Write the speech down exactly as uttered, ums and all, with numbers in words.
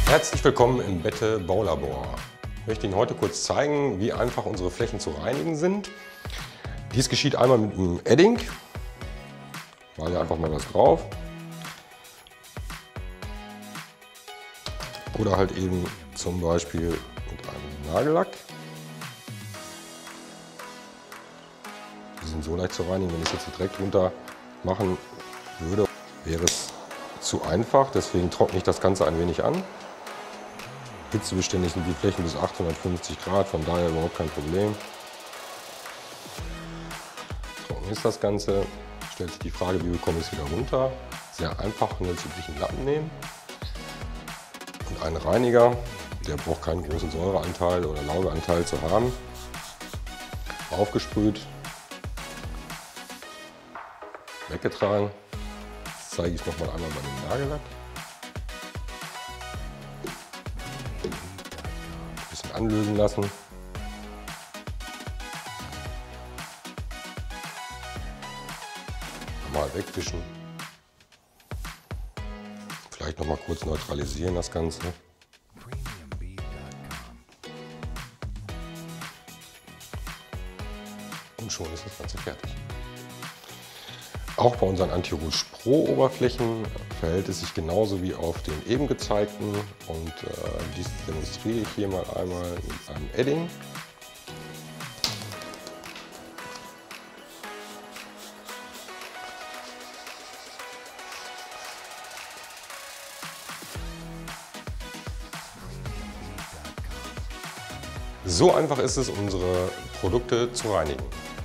Herzlich willkommen im Bette Baulabor. Ich möchte Ihnen heute kurz zeigen, wie einfach unsere Flächen zu reinigen sind. Dies geschieht einmal mit einem Edding. Mal einfach mal was drauf. Oder halt eben zum Beispiel mit einem Nagellack. Die sind so leicht zu reinigen, wenn ich es jetzt direkt runter machen würde, wäre es zu einfach. Deswegen trockne ich das Ganze ein wenig an. Hitzebeständig sind die Flächen bis achthundertfünfzig Grad, von daher überhaupt kein Problem. Trocken ist das Ganze. Stellt sich die Frage, wie bekomme ich es wieder runter? Sehr einfach, handelsüblichen Lappen nehmen. Und einen Reiniger, der braucht keinen großen Säureanteil oder Laugeanteil zu haben. Aufgesprüht. Weggetragen. Das zeige ich noch mal einmal bei dem Nagellack. Ein bisschen anlösen lassen. Mal wegwischen. Vielleicht noch mal kurz neutralisieren das Ganze. Und schon ist das Ganze fertig. Auch bei unseren Anti-Rouge Pro Oberflächen verhält es sich genauso wie auf den eben gezeigten, und äh, dies demonstriere ich hier mal einmal mit einem Edding. So einfach ist es, unsere Produkte zu reinigen.